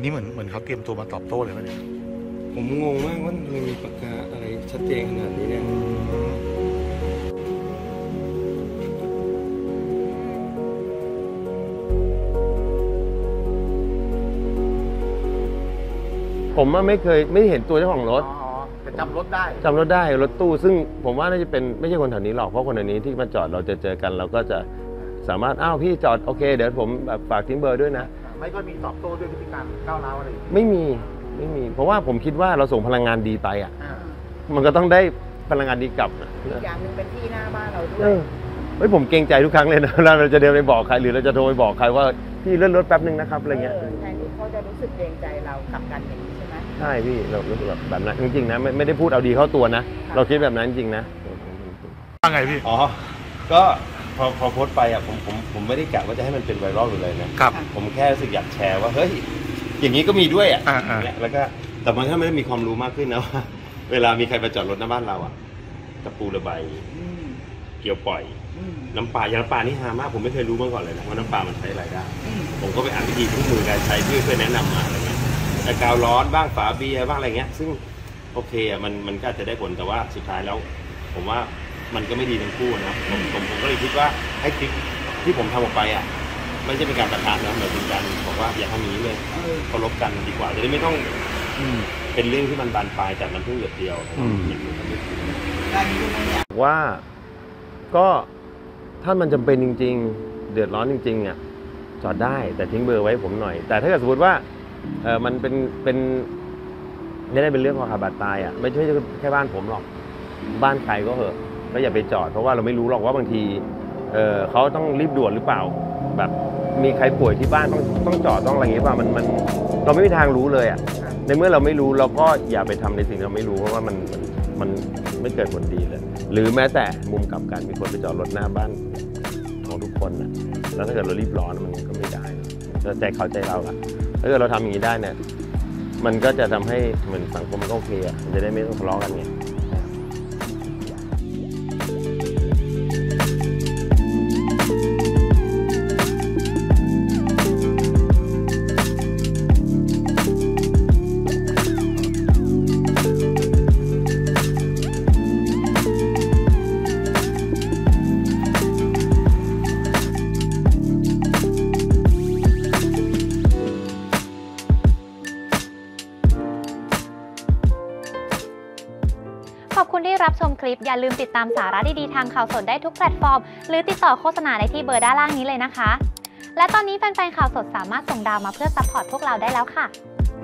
นนี้เหมือนเขาเตรียมตัวมาตอบโต้เลยป่ะเนี่ยผมงงมากว่ามันมีปากกาอะไรชัดเจนขนาดนี้เนี่ยผมไม่เห็นตัวเจ้าของรถแต่จำรถได้รถตู้ซึ่งผมว่าน่าจะเป็นไม่ใช่คนแถวนี้หรอกเพราะคนแถวนี้ที่มาจอดเราจะเจอกันเราก็จะสามารถพี่จอดโอเคเดี๋ยวผมแบบฝากทิ้งเบอร์ด้วยนะไม่ก็มีตอบโต้ด้วยพฤติการก้าวร้าวอะไรไม่มีเพราะว่าผมคิดว่าเราส่งพลังงานดีไปมันก็ต้องได้พลังงานดีกลับอีกอย่างหนึ่งเป็นที่หน้าบ้านเราด้วยผมเกรงใจทุกครั้งเลยนะเราจะเดินไปบอกใครหรือเราจะโทรไปบอกใครว่าพี่เลื่อนรถแป๊บนึงนะครับอะไรเงี้ยแทนที่เขาจะรู้สึกเกรงใจเรากลับกันอย่างนี้ใช่ไหมใช่พี่เรารู้สึกแบบนั้นจริงๆนะไม่ได้พูดเอาดีเข้าตัวนะเราคิดแบบนั้นจริงนะว่าไงพี่ก็พอโพสต์ไปผมไม่ได้กะว่าจะให้มันเป็นไวรัลหรืออะไรนะครับผมแค่รู้สึกอยากแชร์ว่าเฮ้ยอย่างนี้ก็มีด้วยแล้วก็แต่มันถ้าไม่ได้มีความรู้มากขึ้นนะว่าเวลามีใครมาจอดรถหน้าบ้านเราตะปูระบายเกี่ยวปล่อยน้ำปลาอย่างน้ำปลานี่ฮามากผมไม่เคยรู้มาก่อนเลยนะว่าน้ำปลามันใช้อะไรได้ผมก็ไปอ่านวิธีทุกมือการใช้เพื่อแนะนำมาอะไรเงี้ยแต่กาวร้อนบ้างฝาเบียร์บ้างอะไรเงี้ยซึ่งโอเคมันก็จะได้ผลแต่ว่าสุดท้ายแล้วผมว่ามันก็ไม่ดีทั้งคู่นะผมก็เลยคิดว่าให้คลิปที่ผมทำออกไปไม่ใช่เป็นการปะทะนะเหมือนเป็นการบอกว่าอย่าทำอย่างนี้เลยเคารพกันดีกว่าจะได้ไม่ต้องเป็นเรื่องที่มันบานปลายจากน้ำพึ่งหยดเดียวว่าก็ถ้ามันจำเป็นจริงๆเดือดร้อนจริงๆจอดได้แต่ทิ้งเบอร์ไว้ผมหน่อยแต่ถ้าเกิดสมมติว่ามันเป็นไม่ได้เป็นเรื่องของขาบาดตายไม่ใช่แค่บ้านผมหรอกบ้านใครก็เหอะก็อย่าไปจอดเพราะว่าเราไม่รู้หรอกว่าบางทีเขาต้องรีบด่วนหรือเปล่าแบบมีใครป่วยที่บ้านต้องจอดต้องอะไรอย่างเงี้ยป่ะมันเราไม่มีทางรู้เลยในเมื่อเราไม่รู้เราก็อย่าไปทำในสิ่งที่เราไม่รู้เพราะว่ามันไม่เกิดผลดีเลยหรือแม้แต่มุมกลับกันมีคนไปจอดรถหน้าบ้านของทุกคนแล้วถ้าเกิดเรารีบร้อนมันก็ไม่ได้แล้วใจเขาใจเราถ้าเกิดเราทำอย่างนี้ได้เนี่ยมันก็จะทำให้เหมือนสังคมมันก็โอเคมันจะได้ไม่ต้องทะเลาะกันไงขอบคุณที่รับชมคลิปอย่าลืมติดตามสาระดีๆทางข่าวสดได้ทุกแพลตฟอร์มหรือติดต่อโฆษณาได้ที่เบอร์ด้านล่างนี้เลยนะคะและตอนนี้แฟนๆข่าวสดสามารถส่งดาวมาเพื่อซัพพอร์ตพวกเราได้แล้วค่ะ